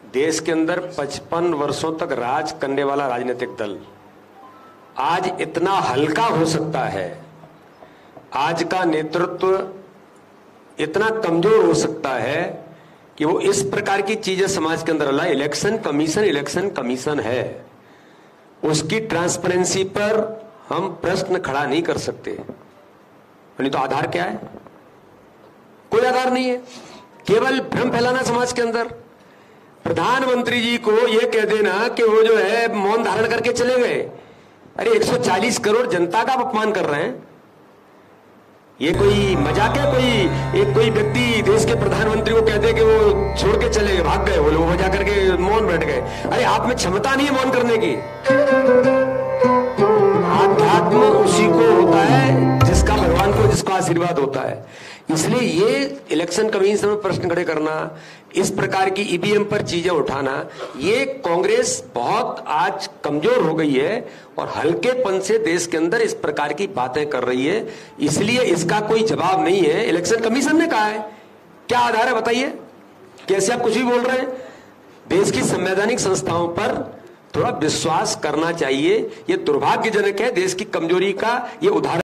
देश के अंदर 55 वर्षों तक राज करने वाला राजनीतिक दल आज इतना हल्का हो सकता है, आज का नेतृत्व इतना कमजोर हो सकता है कि वो इस प्रकार की चीजें समाज के अंदर लाए। इलेक्शन कमीशन है, उसकी ट्रांसपेरेंसी पर हम प्रश्न खड़ा नहीं कर सकते। नहीं तो आधार क्या है? कोई आधार नहीं है, केवल भ्रम फैलाना समाज के अंदर। प्रधानमंत्री जी को यह कह देना कि वो जो है मौन धारण करके चले गए। अरे 140 करोड़ जनता का अपमान कर रहे हैं, ये कोई मजाक है? कोई व्यक्ति देश के प्रधानमंत्री को कहते कि वो छोड़ के चले गए, भाग गए, वो लोग वजह करके मौन बैठ गए। अरे आप में क्षमता नहीं है मौन करने की। आध्यात्म उसी को होता है जिसका भगवान को जिसका आशीर्वाद होता है। इसलिए ये इलेक्शन कमीशन में प्रश्न खड़े करना, इस प्रकार की ईवीएम पर चीजें उठाना, ये कांग्रेस बहुत आज कमजोर हो गई है और हल्केपन से देश के अंदर इस प्रकार की बातें कर रही है। इसलिए इसका कोई जवाब नहीं है। इलेक्शन कमीशन ने कहा है, क्या आधार है बताइए? कैसे आप कुछ भी बोल रहे हैं? देश की संवैधानिक संस्थाओं पर थोड़ा विश्वास करना चाहिए। ये दुर्भाग्यजनक है, देश की कमजोरी का ये उदाहरण